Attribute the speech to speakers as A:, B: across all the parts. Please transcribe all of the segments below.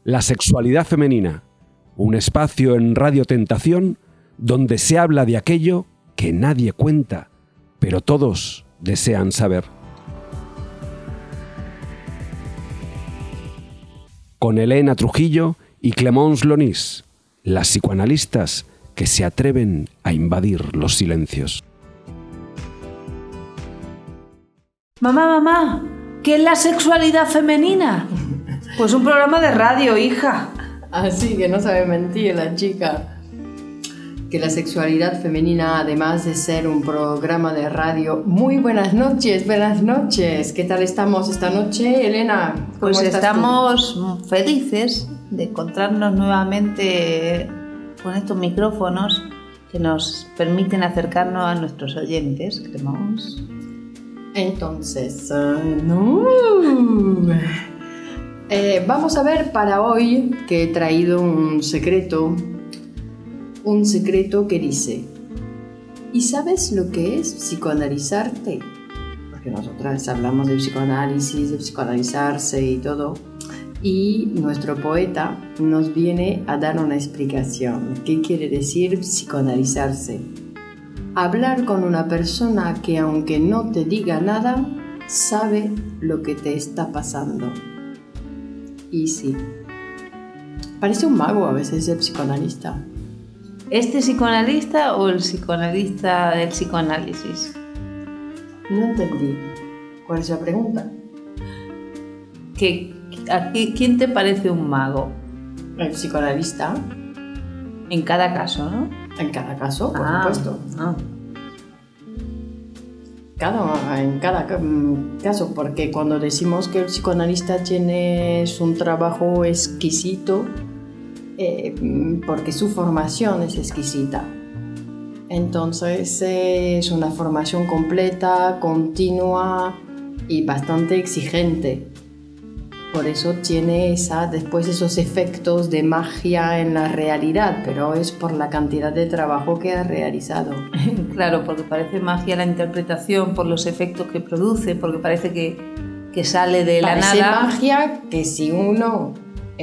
A: La sexualidad femenina, un espacio en Radio Tentación donde se habla de aquello que nadie cuenta, pero todos desean saber. Con Elena Trujillo y Clémence Lonis, las psicoanalistas que se atreven a invadir los silencios.
B: Mamá, ¿qué es la sexualidad femenina? Pues un programa de radio, hija.
C: Así que no sabe mentir la chica. Que la sexualidad femenina, además de ser un programa de radio... Muy buenas noches, buenas noches. ¿Qué tal estamos esta noche, Elena?
B: Pues estamos felices de encontrarnos nuevamente con estos micrófonos que nos permiten acercarnos a nuestros oyentes, Clémence.
C: Entonces, vamos a ver para hoy que he traído un secreto que dice: ¿y sabes lo que es psicoanalizarte? Porque nosotras hablamos de psicoanálisis, de psicoanalizarse y todo, y nuestro poeta nos viene a dar una explicación. ¿Qué quiere decir psicoanalizarse? Hablar con una persona que, aunque no te diga nada, sabe lo que te está pasando. Y sí, parece un mago a veces el psicoanalista.
B: ¿Este psicoanalista o el psicoanalista del psicoanálisis?
C: No entendí. ¿Cuál es la pregunta?
B: ¿Quién te parece un mago?
C: El psicoanalista.
B: En cada caso, ¿no?
C: En cada caso, por supuesto. En cada caso, porque cuando decimos que el psicoanalista tiene un trabajo exquisito, porque su formación es exquisita. Entonces es una formación completa, continua y bastante exigente. Por eso tiene después esos efectos de magia en la realidad, pero es por la cantidad de trabajo que ha realizado.
B: Claro, porque parece magia la interpretación, por los efectos que produce, porque parece que sale de la nada.
C: Parece magia que si uno,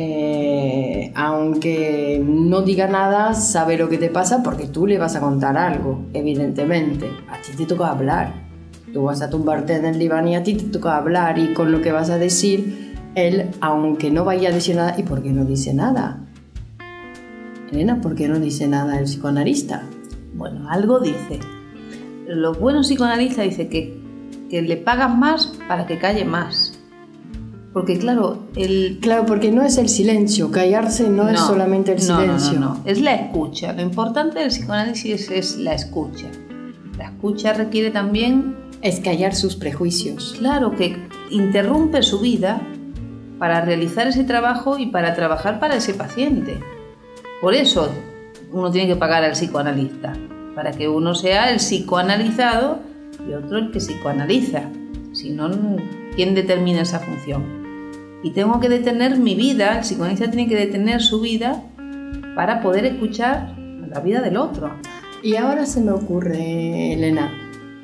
C: aunque no diga nada, sabe lo que te pasa porque tú le vas a contar algo, evidentemente. A ti te toca hablar. Tú vas a tumbarte en el diván y a ti te toca hablar, y con lo que vas a decir... Él, aunque no vaya a decir nada... ¿Y por qué no dice nada? Elena, ¿por qué no dice nada el psicoanalista?
B: Bueno, algo dice. Los buenos psicoanalistas dicen que le pagan más para que calle más. Porque claro,
C: porque no es el silencio. Callarse no es solamente el silencio.
B: No. Es la escucha. Lo importante del psicoanálisis es la escucha. La escucha requiere también...
C: Es callar sus prejuicios.
B: Claro, que interrumpe su vida para realizar ese trabajo y para trabajar para ese paciente. Por eso uno tiene que pagar al psicoanalista, para que uno sea el psicoanalizado y otro el que psicoanaliza. Si no, ¿quién determina esa función? Y tengo que detener mi vida, el psicoanalista tiene que detener su vida para poder escuchar la vida del otro.
C: Y ahora se me ocurre, Elena,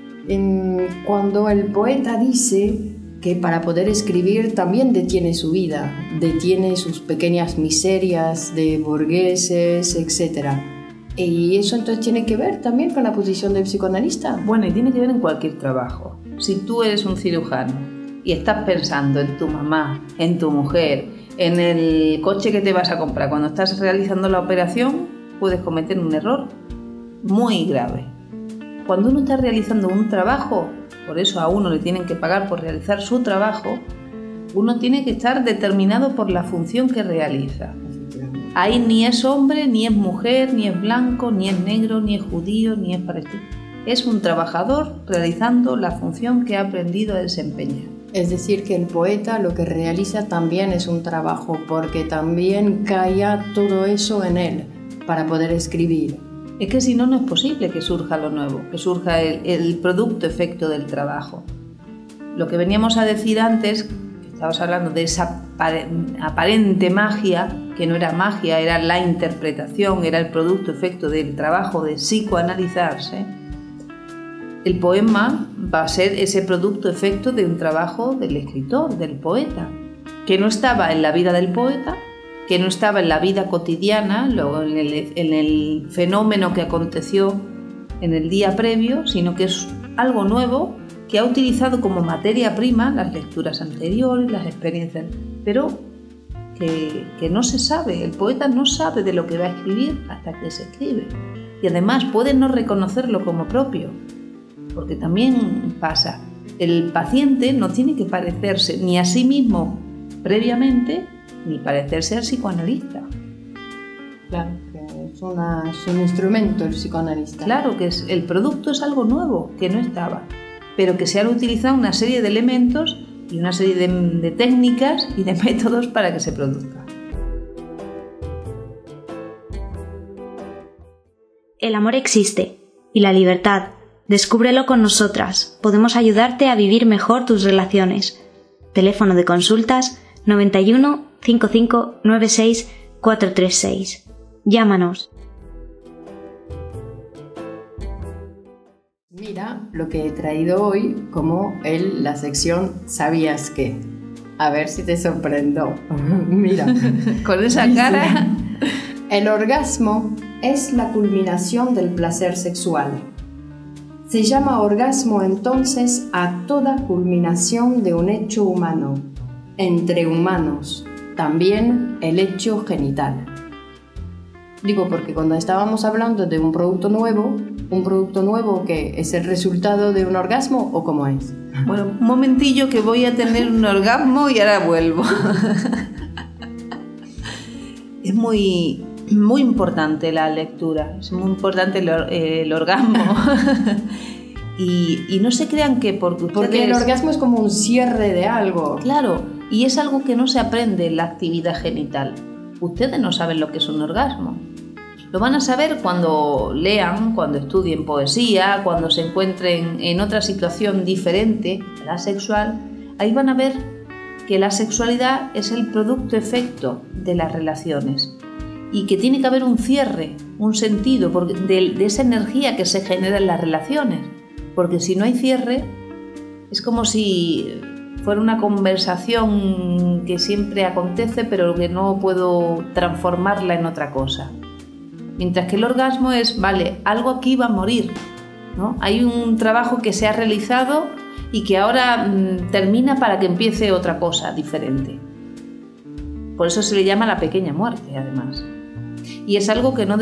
C: cuando el poeta dice que para poder escribir también detiene su vida, detiene sus pequeñas miserias de burgueses, etc. ¿Y eso entonces tiene que ver también con la posición del psicoanalista?
B: Bueno, y tiene que ver en cualquier trabajo. Si tú eres un cirujano y estás pensando en tu mamá, en tu mujer, en el coche que te vas a comprar, cuando estás realizando la operación, puedes cometer un error muy grave. Cuando uno está realizando un trabajo, por eso a uno le tienen que pagar por realizar su trabajo, uno tiene que estar determinado por la función que realiza. Ahí ni es hombre, ni es mujer, ni es blanco, ni es negro, ni es judío, ni es palestino. Es un trabajador realizando la función que ha aprendido a desempeñar.
C: Es decir, que el poeta lo que realiza también es un trabajo, porque también calla todo eso en él para poder escribir.
B: Es que si no, no es posible que surja lo nuevo, que surja el producto efecto del trabajo. Lo que veníamos a decir antes, que estabas hablando de esa aparente magia, que no era magia, era la interpretación, era el producto efecto del trabajo de psicoanalizarse. El poema va a ser ese producto efecto de un trabajo del escritor, del poeta, que no estaba en la vida del poeta, que no estaba en la vida cotidiana, en el fenómeno que aconteció en el día previo, sino que es algo nuevo que ha utilizado como materia prima las lecturas anteriores, las experiencias, pero que no se sabe, el poeta no sabe de lo que va a escribir hasta que se escribe. Y además puede no reconocerlo como propio, porque también pasa, el paciente no tiene que parecerse ni a sí mismo previamente, ni parecerse al psicoanalista.
C: Claro, que es un instrumento el psicoanalista.
B: Claro, que el producto es algo nuevo, que no estaba, pero que se han utilizado una serie de elementos y una serie de técnicas y de métodos para que se produzca.
D: El amor existe y la libertad. Descúbrelo con nosotras. Podemos ayudarte a vivir mejor tus relaciones. Teléfono de consultas 91 55 96 436. Llámanos.
C: Mira lo que he traído hoy como la sección ¿Sabías qué? A ver si te sorprendo. Mira.
B: Con esa cara.
C: El orgasmo es la culminación del placer sexual. Se llama orgasmo entonces a toda culminación de un hecho humano, entre humanos, también el hecho genital. Digo porque cuando estábamos hablando de un producto nuevo que es el resultado de un orgasmo, ¿o cómo es?
B: Bueno, un momentillo que voy a tener un orgasmo y ahora vuelvo. Es muy importante la lectura, es muy importante el orgasmo. y no se crean que
C: porque el orgasmo es como un cierre de algo.
B: Claro, y es algo que no se aprende en la actividad genital. Ustedes no saben lo que es un orgasmo. Lo van a saber cuando lean, cuando estudien poesía, cuando se encuentren en otra situación diferente a la sexual. Ahí van a ver que la sexualidad es el producto efecto de las relaciones y que tiene que haber un cierre, un sentido de esa energía que se genera en las relaciones, porque si no hay cierre es como si fuera una conversación que siempre acontece pero que no puedo transformarla en otra cosa. Mientras que el orgasmo es, vale, algo aquí va a morir, ¿no? Hay un trabajo que se ha realizado y que ahora termina para que empiece otra cosa diferente. Por eso se le llama la pequeña muerte, además. Y es algo que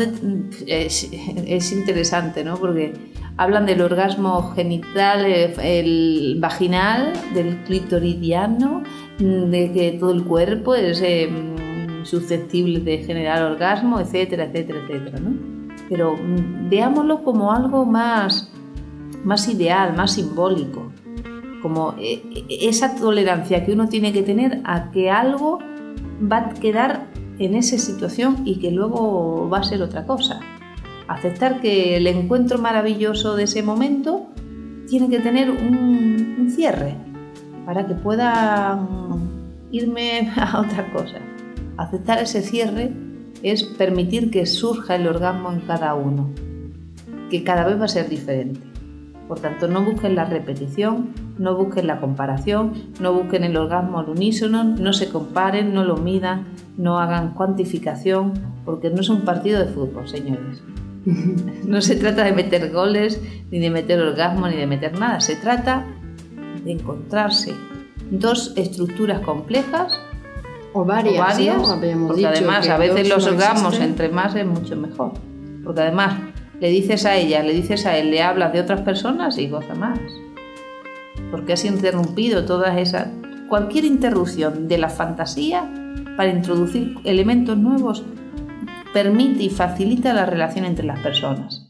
B: es interesante, ¿no? Porque hablan del orgasmo genital, el vaginal, del clitoridiano, de que todo el cuerpo es susceptible de generar orgasmo, etcétera, etcétera, etcétera, ¿no? Pero veámoslo como algo más ideal, más simbólico, como esa tolerancia que uno tiene que tener a que algo va a quedar en esa situación y que luego va a ser otra cosa. Aceptar que el encuentro maravilloso de ese momento tiene que tener un cierre para que pueda irme a otra cosa. Aceptar ese cierre es permitir que surja el orgasmo en cada uno, que cada vez va a ser diferente. Por tanto, no busquen la repetición, no busquen la comparación, no busquen el orgasmo al unísono, no se comparen, no lo midan, no hagan cuantificación, porque no es un partido de fútbol, señores. No se trata de meter goles, ni de meter orgasmo, ni de meter nada. Se trata de encontrarse dos estructuras complejas
C: o varias, ¿no?
B: Porque además a veces los orgasmos entre más es mucho mejor, porque además le dices a ella, le dices a él, le hablas de otras personas y goza más, porque has interrumpido cualquier interrupción de la fantasía para introducir elementos nuevos permite y facilita la relación entre las personas.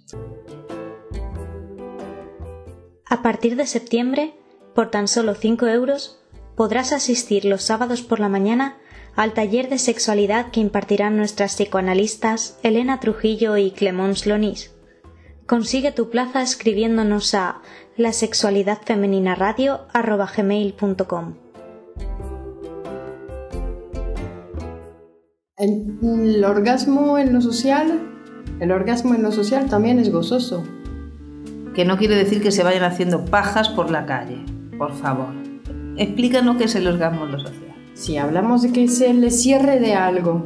D: A partir de septiembre, por tan solo 5 euros, podrás asistir los sábados por la mañana al taller de sexualidad que impartirán nuestras psicoanalistas Elena Trujillo y Clemence Lonis. Consigue tu plaza escribiéndonos a lasexualidadfemeninaradio@gmail.com.
C: El orgasmo en lo social también es gozoso.
B: Que no quiere decir que se vayan haciendo pajas por la calle, por favor. Explícanos qué es el orgasmo en lo social.
C: Si hablamos de que es el cierre de algo,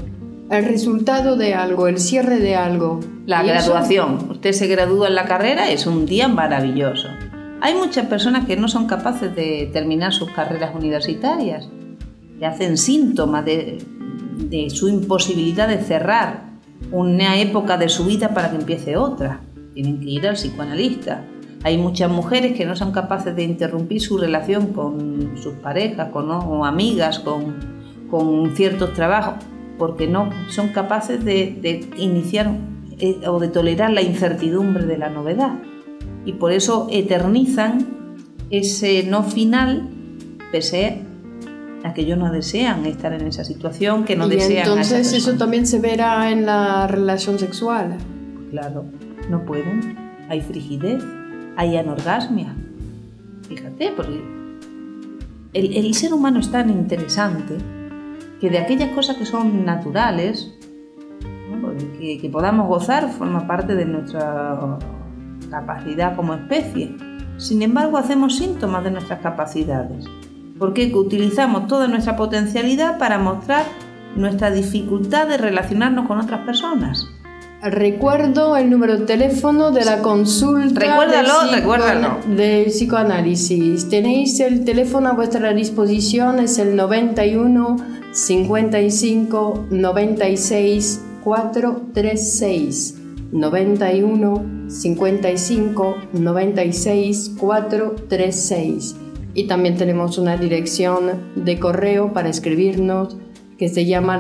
C: el resultado de algo, el cierre de algo.
B: La graduación. Usted se gradúa en la carrera, es un día maravilloso. Hay muchas personas que no son capaces de terminar sus carreras universitarias, que hacen síntomas de su imposibilidad de cerrar una época de su vida para que empiece otra. Tienen que ir al psicoanalista. Hay muchas mujeres que no son capaces de interrumpir su relación con sus parejas, o amigas, con ciertos trabajos, porque no son capaces de iniciar o de tolerar la incertidumbre de la novedad. Y por eso eternizan ese no final, pese a que ellos no desean estar en esa situación, que no desean a esa persona.
C: Entonces eso también se verá en la relación sexual.
B: Claro, no pueden. Hay frigidez, hay anorgasmia. Fíjate, porque el ser humano es tan interesante que de aquellas cosas que son naturales, ¿no? que podamos gozar, forma parte de nuestra capacidad como especie. Sin embargo, hacemos síntomas de nuestras capacidades, porque utilizamos toda nuestra potencialidad para mostrar nuestra dificultad de relacionarnos con otras personas.
C: Recuerdo el número de teléfono de la consulta.
B: Recuérdalo.
C: De psicoanálisis. Tenéis el teléfono a vuestra disposición, es el 91 55 96 436. 91 55 96 436. Y también tenemos una dirección de correo para escribirnos que se llama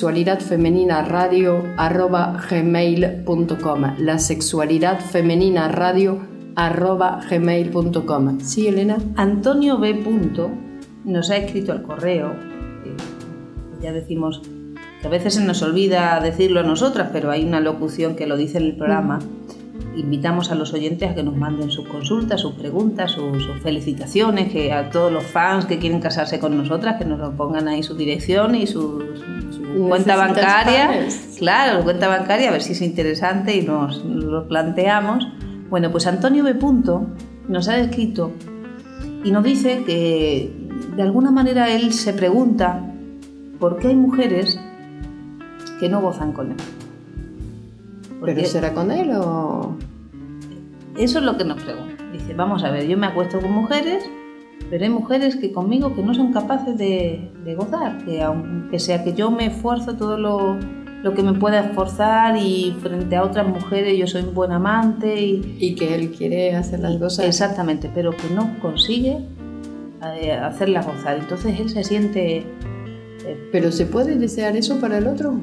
C: lasexualidadfemeninaradio@gmail.com. lasexualidadfemeninaradio@gmail.com. ¿Sí, Elena?
B: Antonio B. nos ha escrito al correo. Ya decimos que a veces se nos olvida decirlo a nosotras, pero hay una locución que lo dice en el programa. Invitamos a los oyentes a que nos manden sus consultas, sus preguntas, sus felicitaciones, que a todos los fans que quieren casarse con nosotras, que nos lo pongan ahí su dirección y su cuenta bancaria. Claro, su cuenta bancaria, a ver si es interesante y nos lo planteamos. Bueno, pues Antonio B. nos ha escrito y nos dice que de alguna manera él se pregunta por qué hay mujeres que no gozan con él.
C: ¿Pero será con él o...?
B: Eso es lo que nos pregunta. Dice, vamos a ver, yo me acuesto con mujeres, pero hay mujeres que conmigo que no son capaces de gozar, que aunque sea que yo me esfuerzo todo lo que me pueda esforzar y frente a otras mujeres yo soy un buen amante
C: y que él quiere hacer las cosas.
B: Exactamente, pero que no consigue hacerlas gozar. Entonces él se siente...
C: ¿Pero se puede desear eso para el otro?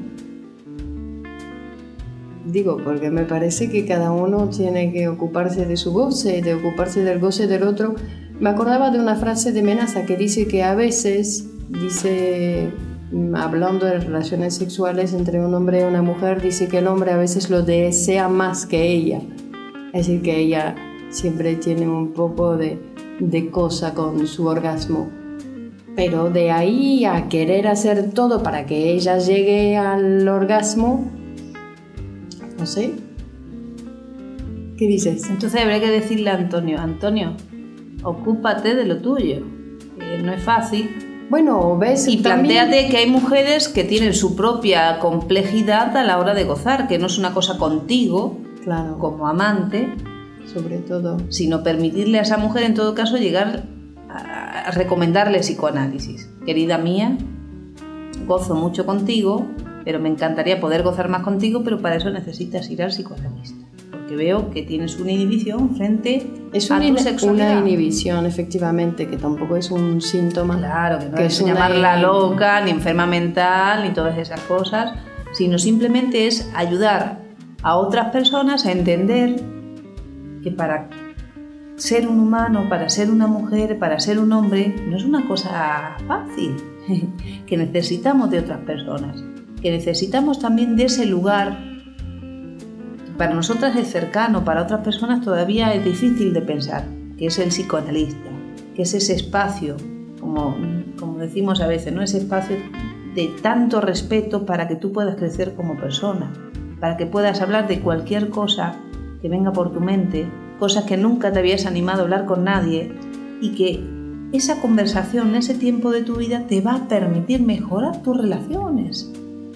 C: Digo, porque me parece que cada uno tiene que ocuparse de su goce, de ocuparse del goce del otro. Me acordaba de una frase de Menaza que dice que a veces, hablando de relaciones sexuales entre un hombre y una mujer, dice que el hombre a veces lo desea más que ella. Es decir, que ella siempre tiene un poco de cosa con su orgasmo. Pero de ahí a querer hacer todo para que ella llegue al orgasmo, no sé. ¿Qué dices?
B: Entonces habría que decirle a Antonio, ocúpate de lo tuyo, que no es fácil.
C: Bueno, ves.
B: Y plantéate que hay mujeres que tienen su propia complejidad a la hora de gozar, que no es una cosa contigo,
C: claro,
B: como amante,
C: sobre todo,
B: sino permitirle a esa mujer en todo caso llegar a recomendarle psicoanálisis. Querida mía, gozo mucho contigo, pero me encantaría poder gozar más contigo, pero para eso necesitas ir al psicoanalista, porque veo que tienes una inhibición frente a tu sexualidad.
C: Una inhibición, efectivamente, que tampoco es un síntoma.
B: Claro, que no es llamarla loca, ni enferma mental, ni todas esas cosas, sino simplemente es ayudar a otras personas a entender que para ser un humano, para ser una mujer, para ser un hombre, no es una cosa fácil, que necesitamos de otras personas, que necesitamos también de ese lugar que para nosotras es cercano, para otras personas todavía es difícil de pensar, que es el psicoanalista, que es ese espacio, como decimos a veces, ¿no? Ese espacio de tanto respeto para que tú puedas crecer como persona, para que puedas hablar de cualquier cosa que venga por tu mente, cosas que nunca te habías animado a hablar con nadie, y que esa conversación, ese tiempo de tu vida te va a permitir mejorar tus relaciones.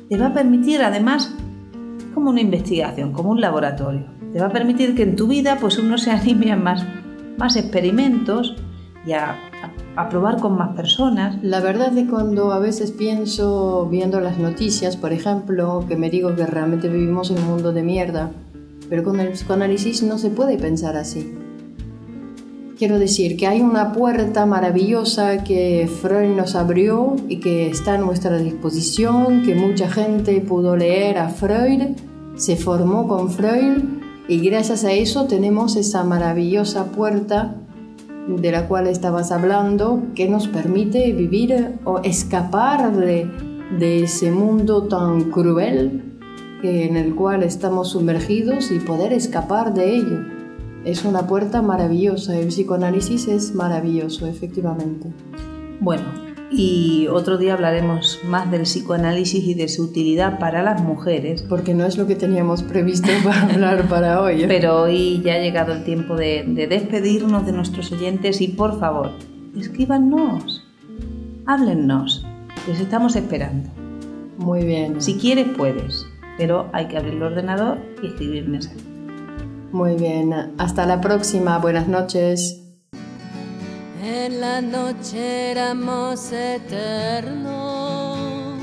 B: te va a permitir, además, como una investigación, como un laboratorio. Te va a permitir que en tu vida pues uno se anime a más experimentos y a probar con más personas.
C: La verdad es cuando a veces pienso, viendo las noticias, por ejemplo, que me digo que realmente vivimos en un mundo de mierda, pero con el psicoanálisis no se puede pensar así. Quiero decir que hay una puerta maravillosa que Freud nos abrió y que está a nuestra disposición, que mucha gente pudo leer a Freud, se formó con Freud y gracias a eso tenemos esa maravillosa puerta de la cual estabas hablando, que nos permite vivir o escapar de ese mundo tan cruel en el cual estamos sumergidos y poder escapar de ello. Es una puerta maravillosa, el psicoanálisis es maravilloso, efectivamente.
B: Bueno, y otro día hablaremos más del psicoanálisis y de su utilidad para las mujeres.
C: Porque no es lo que teníamos previsto para hablar para hoy.
B: Pero hoy ya ha llegado el tiempo de despedirnos de nuestros oyentes y por favor, escríbanos, háblennos, les estamos esperando.
C: Muy bien.
B: Si quieres puedes, pero hay que abrir el ordenador y escribir mensajes.
C: Muy bien, hasta la próxima, buenas noches.
E: En la noche éramos eternos,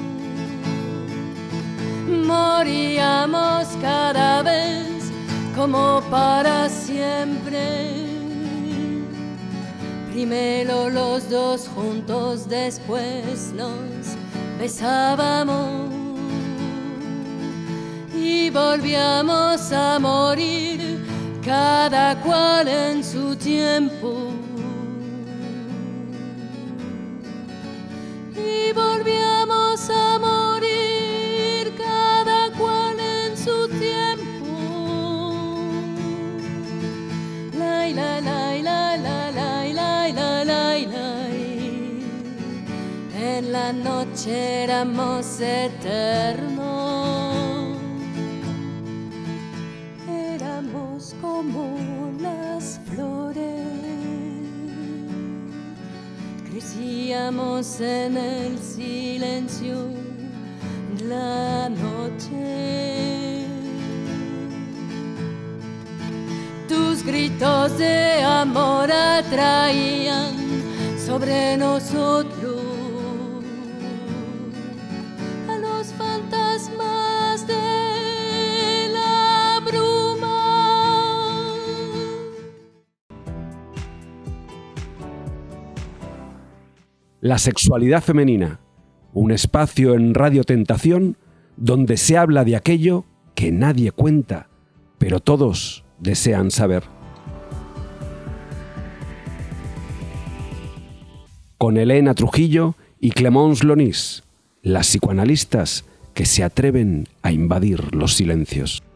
E: moríamos cada vez como para siempre. Primero los dos juntos, después nos besábamos y volvíamos a morir, cada cual en su tiempo. Y volvíamos a morir, cada cual en su tiempo. La la la la la la la la la. En la noche éramos eternos. Como las flores, crecíamos en el silencio de la noche. Tus gritos de amor atraían sobre nosotros a los fantasmas de la bruma.
A: La sexualidad femenina, un espacio en Radio Tentación donde se habla de aquello que nadie cuenta, pero todos desean saber. Con Elena Trujillo y Clémence Lonis, las psicoanalistas que se atreven a invadir los silencios.